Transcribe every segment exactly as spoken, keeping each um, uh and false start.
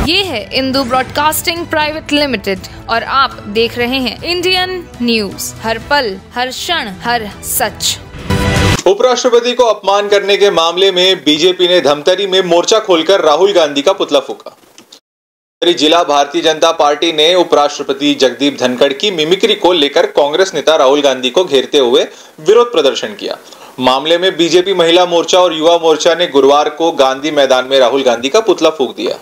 ये है Indu broadcasting private limited और आप देख रहे हैं इंडियन न्यूज, हर पल हर क्षण हर सच। उपराष्ट्रपति को अपमान करने के मामले में बीजेपी ने धमतरी में मोर्चा खोलकर राहुल गांधी का पुतला फूंका। जिला भारतीय जनता पार्टी ने उपराष्ट्रपति जगदीप धनखड़ की मिमिक्री को लेकर कांग्रेस नेता राहुल गांधी को घेरते हुए विरोध प्रदर्शन किया। मामले में बीजेपी महिला मोर्चा और युवा मोर्चा ने गुरुवार को गांधी मैदान में राहुल गांधी का पुतला फूंक दिया।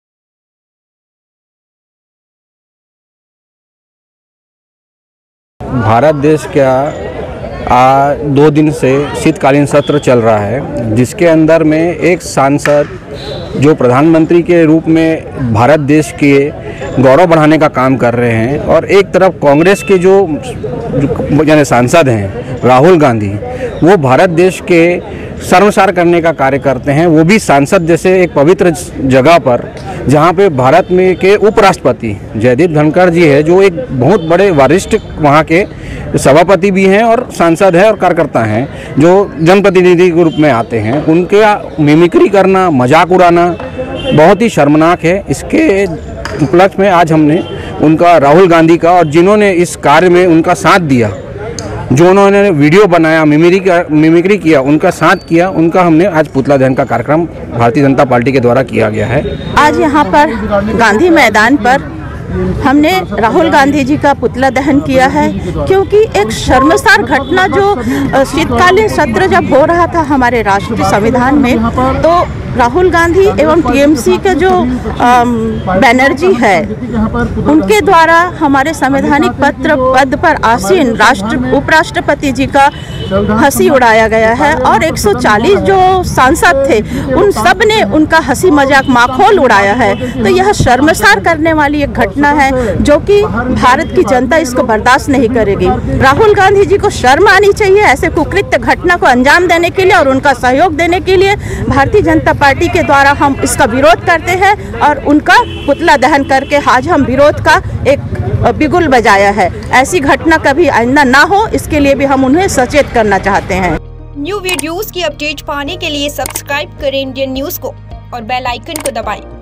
भारत देश का आ, दो दिन से शीतकालीन सत्र चल रहा है, जिसके अंदर में एक सांसद जो प्रधानमंत्री के रूप में भारत देश के गौरव बढ़ाने का काम कर रहे हैं और एक तरफ कांग्रेस के जो, जो यानी सांसद हैं राहुल गांधी, वो भारत देश के शर्मसार करने का कार्य करते हैं। वो भी सांसद जैसे एक पवित्र जगह पर, जहाँ पे भारत में के उपराष्ट्रपति जगदीप धनखड़ जी है, जो एक बहुत बड़े वरिष्ठ वहाँ के सभापति भी हैं और सांसद हैं और कार्यकर्ता हैं, जो जनप्रतिनिधि के रूप में आते हैं, उनके मिमिक्री करना, मजाक उड़ाना बहुत ही शर्मनाक है। इसके उपलक्ष्य में आज हमने उनका राहुल गांधी का, और जिन्होंने इस कार्य में उनका साथ दिया, जो उन्होंने वीडियो बनाया, मिमिक्री का मिमिक्री किया, उनका साथ किया, उनका हमने आज पुतला दहन का कार्यक्रम भारतीय जनता पार्टी के द्वारा किया गया है। आज यहाँ पर गांधी मैदान पर हमने राहुल गांधी जी का पुतला दहन किया है, क्योंकि एक शर्मसार घटना जो शीतकालीन सत्र जब हो रहा था हमारे राष्ट्रीय संविधान में, तो राहुल गांधी एवं टीएमसी के जो बनर्जी है, उनके द्वारा हमारे संवैधानिक पत्र पद पर आसीन राष्ट्र उपराष्ट्रपति जी का हंसी उड़ाया गया है और एक सौ चालीस जो सांसद थे उन सब ने उनका हंसी मजाक माखौल उड़ाया है। तो यह शर्मसार करने वाली एक घटना है जो कि भारत की जनता इसको बर्दाश्त नहीं करेगी। राहुल गांधी जी को शर्म आनी चाहिए ऐसे कुकृत्य घटना को अंजाम देने के लिए, और उनका सहयोग देने के लिए भारतीय जनता पार्टी के द्वारा हम इसका विरोध करते हैं और उनका पुतला दहन करके आज हम विरोध का एक बिगुल बजाया है। ऐसी घटना कभी आइंदा ना हो, इसके लिए भी हम उन्हें सचेत करना चाहते हैं। न्यू वीडियोस की अपडेट पाने के लिए सब्सक्राइब करें इंडियन न्यूज को और बेल आइकन को दबाएं।